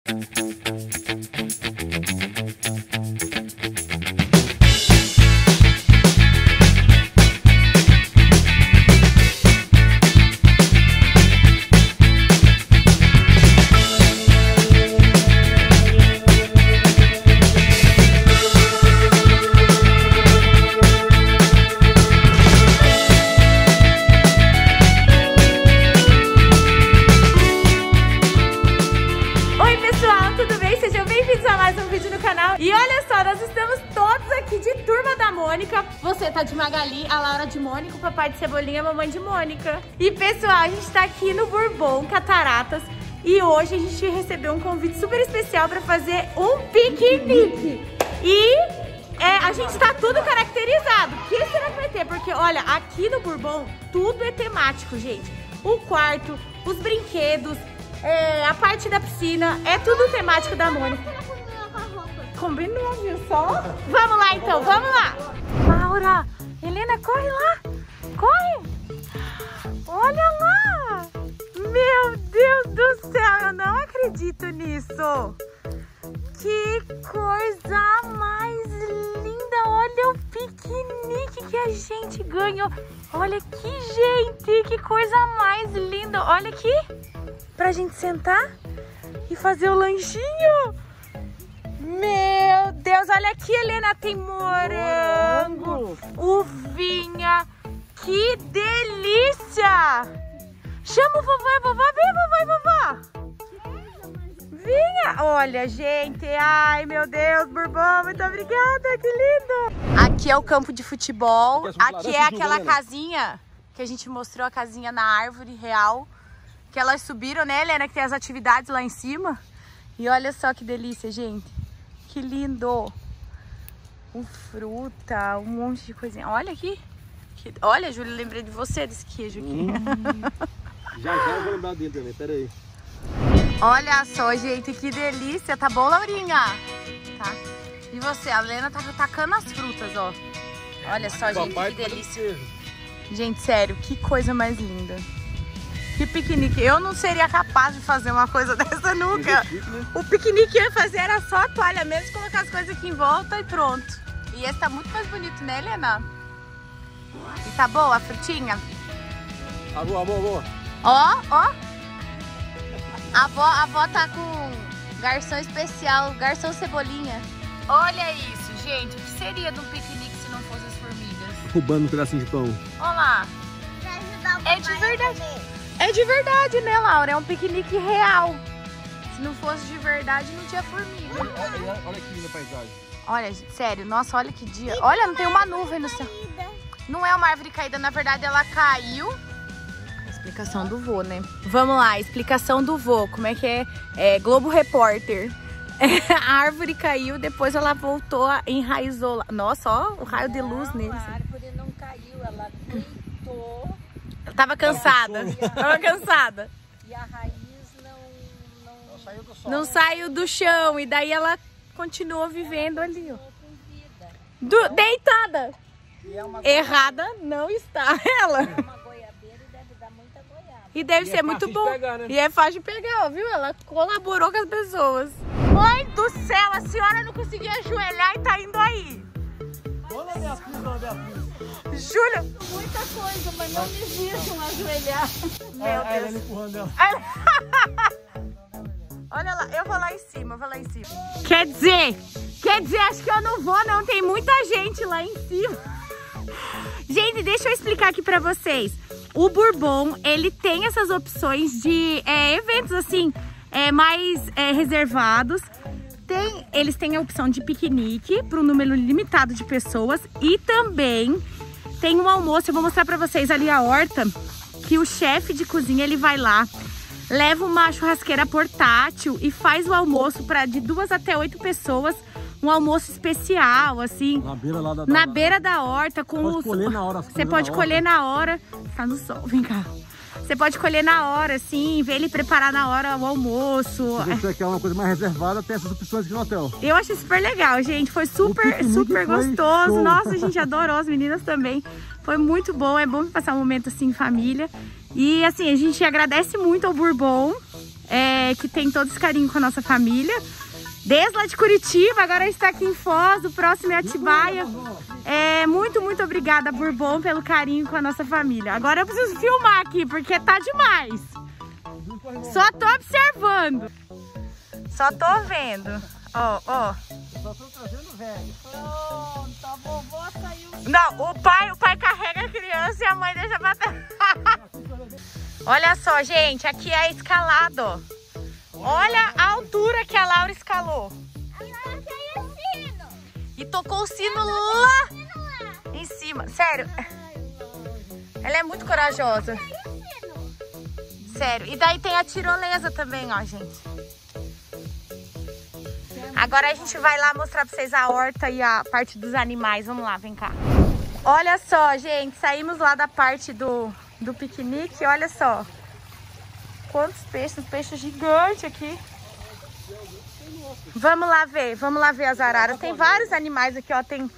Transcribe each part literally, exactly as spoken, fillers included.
Você tá de Magali, a Laura de Mônica, o papai de Cebolinha, a mamãe de Mônica. E pessoal, a gente tá aqui no Bourbon Cataratas e hoje a gente recebeu um convite super especial pra fazer um piquenique. E é, a gente tá tudo caracterizado. O que será que vai ter? Porque olha, aqui no Bourbon tudo é temático, gente. O quarto, os brinquedos, é, a parte da piscina, é tudo temático da Mônica. Combinou, viu só? Vamos lá então, vamos lá. Laura, Helena, corre lá. Corre. Olha lá. Meu Deus do céu, eu não acredito nisso. Que coisa mais linda. Olha o piquenique que a gente ganhou. Olha aqui, gente, que coisa mais linda. Olha aqui, pra gente sentar e fazer o lanchinho. Meu Deus, olha aqui, Helena, tem morango, uvinha, que delícia! Chama o vovô e vovó, vem, vovô e vovó! Vinha! Olha, gente, ai meu Deus, Bourbon, muito obrigada, que lindo! Aqui é o campo de futebol, aqui é aquela casinha que a gente mostrou, a casinha na árvore real, que elas subiram, né, Helena, que tem as atividades lá em cima. E olha só que delícia, gente. Que lindo! Com fruta, um monte de coisinha. Olha aqui. Que... Olha, Júlia, lembrei de você desse queijo aqui. Hum, já já eu vou lembrar dele também, pera aí. Olha só, gente, que delícia. Tá bom, Laurinha? Tá. E você? A Helena tá tacando as frutas, ó. Olha só, gente, que delícia. Gente, sério, que coisa mais linda. Que piquenique. Eu não seria capaz de fazer uma coisa dessa nunca. O piquenique que eu ia fazer era só a toalha mesmo, colocar as coisas aqui em volta e pronto. E esse tá muito mais bonito, né, Helena? E tá boa a frutinha? Tá boa, boa, boa. Ó, ó. A avó, a avó tá com garçom especial, garçom Cebolinha. Olha isso, gente. O que seria de um piquenique se não fosse as formigas? Roubando um pedacinho de pão. Olha lá. É de verdade. É de verdade, né, Laura? É um piquenique real. Se não fosse de verdade, não tinha formiga. Olha, olha que linda paisagem. Olha, sério, nossa, olha que dia. Olha, não tem uma nuvem no céu. Não é uma árvore caída, na verdade ela caiu. A explicação do vô, né? Vamos lá, explicação do vô. Como é que é? É Globo Repórter. A árvore caiu, depois ela voltou, enraizou lá. Nossa, ó, o raio de luz nele. A árvore não caiu, ela deitou. Tava cansada, tava cansada. E a raiz não, não, não saiu do sol. Não saiu do chão, e daí ela continuou vivendo ali, ó. Do, deitada. E é uma Errada não está ela. É uma goiabeira e deve dar muita goiaba. E deve E ser é muito fácil de bom. pegar, né? E é fácil de pegar, ó, viu? Ela colaborou com as pessoas. Mãe do céu, a senhora não conseguia ajoelhar e tá indo aí. Olha a minha filha, olha a minha filha. Júlia. Muita coisa, mas não me viram ajoelhar. Meu Deus. Deus. Empurrando ela. Olha lá, eu vou lá em cima, eu vou lá em cima. Quer dizer, quer dizer, acho que eu não vou não, tem muita gente lá em cima. Gente, deixa eu explicar aqui pra vocês. O Bourbon, ele tem essas opções de é, eventos assim, é, mais é, reservados. Tem, eles têm a opção de piquenique para um número limitado de pessoas e também tem um almoço. Eu vou mostrar para vocês ali a horta, que o chefe de cozinha ele vai lá, leva uma churrasqueira portátil e faz o almoço para de duas até oito pessoas. Um almoço especial, assim, Na beira lá da, na da, beira da horta. Com Pode os... colher na hora. Você pode colher na hora. Tá no sol, vem cá. Você pode colher na hora, assim, ver ele preparar na hora o almoço. Se você quer uma coisa mais reservada, tem essas opções aqui no hotel. Eu achei super legal, gente. Foi super, super foi gostoso. show. Nossa, a gente adorou, as meninas também. Foi muito bom, é bom passar um momento assim em família. E assim, a gente agradece muito ao Bourbon é, que tem todo esse carinho com a nossa família. Desde lá de Curitiba, agora a gente tá aqui em Foz, o próximo é Atibaia. É, muito, muito obrigada, Bourbon, pelo carinho com a nossa família. Agora eu preciso filmar aqui, porque tá demais. Só tô observando. Só tô vendo. Ó, ó. Só tô trazendo velho. Pronto, a vovó saiu. Não, o pai, o pai carrega a criança e a mãe deixa pra trás. Olha só, gente, aqui é a escalada, ó. Olha a altura que a Laura escalou. E tocou o sino lá em cima. Sério. Ela é muito corajosa. Sério. E daí tem a tirolesa também, ó, gente. Agora a gente vai lá mostrar pra vocês a horta e a parte dos animais. Vamos lá, vem cá. Olha só, gente. Saímos lá da parte do, do piquenique. Olha só. Quantos peixes, peixes gigantes aqui. Vamos lá ver, vamos lá ver as araras. Tem vários animais aqui, ó. Tem,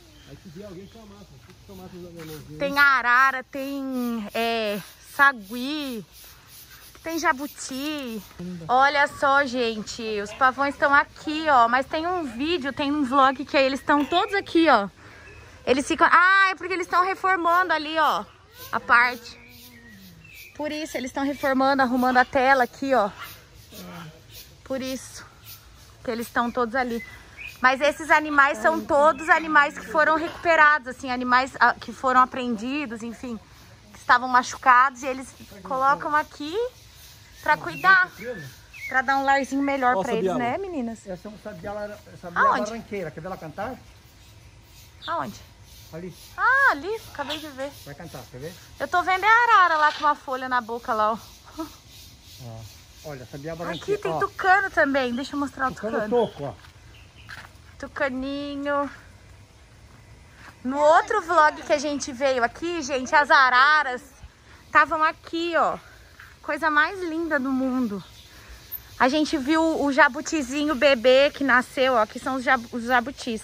tem arara, tem é, sagui, tem jabuti. Olha só, gente, os pavões estão aqui, ó. Mas tem um vídeo, tem um vlog que eles estão todos aqui, ó. Eles ficam... Ah, é porque eles estão reformando ali, ó, a parte. Por isso, eles estão reformando, arrumando a tela aqui, ó. Por isso que eles estão todos ali. Mas esses animais são todos animais que foram recuperados, assim, animais que foram apreendidos, enfim, que estavam machucados. E eles colocam aqui pra cuidar, pra dar um larzinho melhor Ó, pra eles, né, meninas? Essa é uma sabiá, sabiá barranqueira. Quer ver ela cantar? Aonde? Ali. Ah, ali, acabei de ver. Vai cantar, quer ver? Eu tô vendo a arara lá com uma folha na boca lá, ó. Ó, olha, sabiá barranqueira. Aqui tem ó. tucano também, deixa eu mostrar o Tucano tucano. toco, ó. Tucaninho. No outro vlog que a gente veio aqui, gente, as araras estavam aqui, ó. Coisa mais linda do mundo. A gente viu o jabutizinho bebê que nasceu, ó. Aqui são os, jab os jabutis.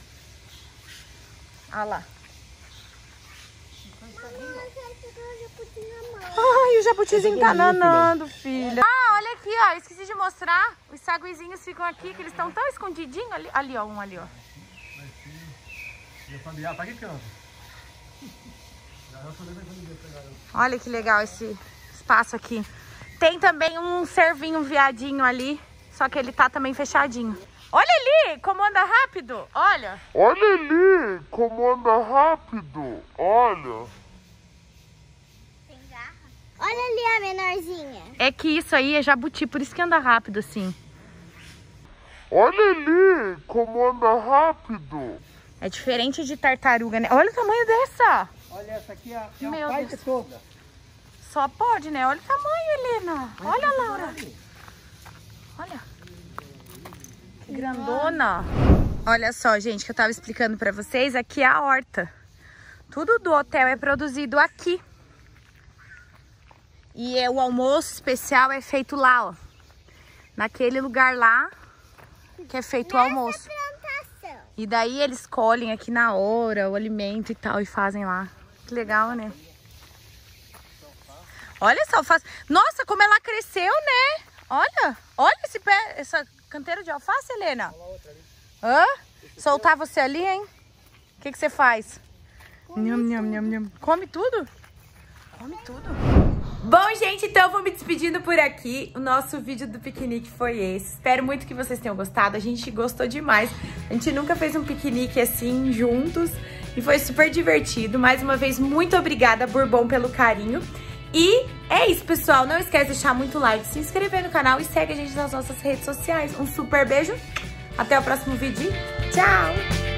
Olha lá. Ai, o jabutizinho tá nanando, filha. Ah, olha aqui, ó. Esqueci de mostrar. Os saguizinhos ficam aqui, que eles estão tão escondidinhos. Ali, ali, ó. Um ali, ó. Olha que legal esse espaço aqui. Tem também um cervinho, um viadinho ali. Só que ele tá também fechadinho. Olha ali, como anda rápido, olha. Olha ali, como anda rápido, olha. Tem garra? Olha ali a menorzinha. É que isso aí é jabuti, por isso que anda rápido assim. Olha ali, como anda rápido. É diferente de tartaruga, né? Olha o tamanho dessa. Olha essa aqui, é a Meu pai Deus. toda. Só pode, né? Olha o tamanho, Helena. Olha, Laura. Olha. Que grandona. Olha só, gente, que eu tava explicando pra vocês. Aqui é a horta. Tudo do hotel é produzido aqui. E é, o almoço especial é feito lá, ó. Naquele lugar lá que é feito o almoço. Plantação. E daí eles colhem aqui na hora o alimento e tal e fazem lá. Que legal, né? Olha só, faz... Nossa, como ela cresceu, né? Olha, olha esse pé, essa canteira de alface, Helena. Hã? Soltar você ali, hein? O que que você faz? Nham, nham, nham, nham. Come tudo? Come tudo. Bom, gente, então eu vou me despedindo por aqui. O nosso vídeo do piquenique foi esse. Espero muito que vocês tenham gostado. A gente gostou demais. A gente nunca fez um piquenique assim, juntos. E foi super divertido. Mais uma vez, muito obrigada, Bourbon, pelo carinho. E é isso, pessoal. Não esquece de deixar muito like, se inscrever no canal e segue a gente nas nossas redes sociais. Um super beijo. Até o próximo vídeo. Tchau!